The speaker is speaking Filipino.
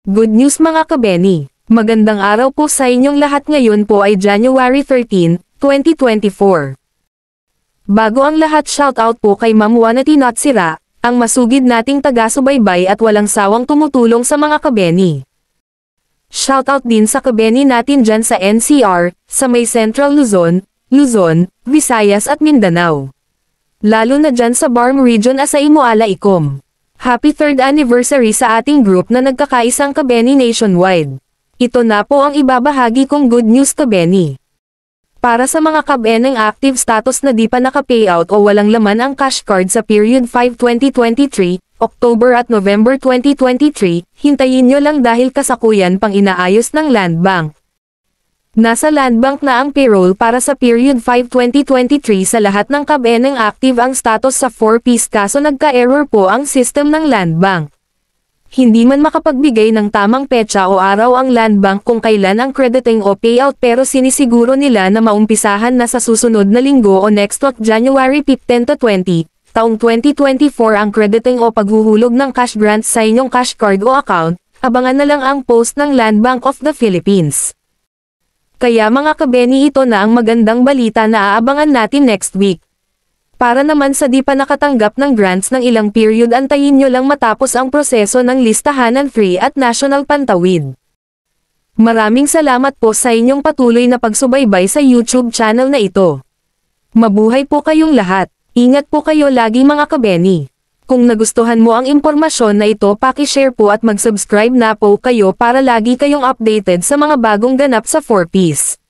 Good news mga kabeni! Magandang araw po sa inyong lahat, ngayon po ay January 13, 2024. Bago ang lahat, shoutout po kay Ma'am Wanati Natsira, ang masugid nating taga-subaybay at walang sawang tumutulong sa mga kabeni. Shoutout din sa kabeni natin dyan sa NCR, sa may Central Luzon, Visayas at Mindanao. Lalo na dyan sa Barm Region sa Imoala Icom. Happy 3rd anniversary sa ating group na nagkakaisang kabeni nationwide. Ito na po ang ibabahagi kong good news kabeni. Para sa mga kabeneng active status na di pa naka-payout o walang laman ang cash card sa period 5-2023, October at November 2023, hintayin nyo lang dahil kasakuyan pang inaayos ng Land Bank. Nasa Land Bank na ang payroll para sa period 5-2023 sa lahat ng kabeneng active ang status sa 4-piece kaso nagka-error po ang system ng Land Bank. Hindi man makapagbigay ng tamang petsa o araw ang Land Bank kung kailan ang crediting o payout, pero sinisiguro nila na maumpisahan na sa susunod na linggo o next week January 15 to 20, taong 2024 ang crediting o paghuhulog ng cash grants sa inyong cash card o account. Abangan na lang ang post ng Land Bank of the Philippines. Kaya mga kabeni, ito na ang magandang balita na aabangan natin next week. Para naman sa di pa nakatanggap ng grants ng ilang period, antayin nyo lang matapos ang proseso ng listahan ng free at national pantawid. Maraming salamat po sa inyong patuloy na pagsubaybay sa YouTube channel na ito. Mabuhay po kayong lahat. Ingat po kayo lagi mga kabeni. Kung nagustuhan mo ang impormasyon na ito, paki-share po at mag-subscribe na po kayo para lagi kayong updated sa mga bagong ganap sa 4-piece.